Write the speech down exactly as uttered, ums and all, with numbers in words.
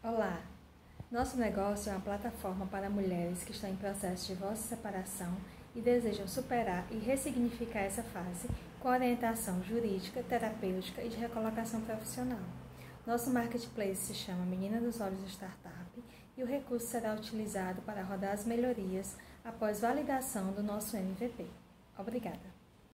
Olá! Nosso negócio é uma plataforma para mulheres que estão em processo de divórcio e separação e desejam superar e ressignificar essa fase com orientação jurídica, terapêutica e de recolocação profissional. Nosso marketplace se chama Menina dos Olhos Startup e o recurso será utilizado para rodar as melhorias após validação do nosso M V P. Obrigada!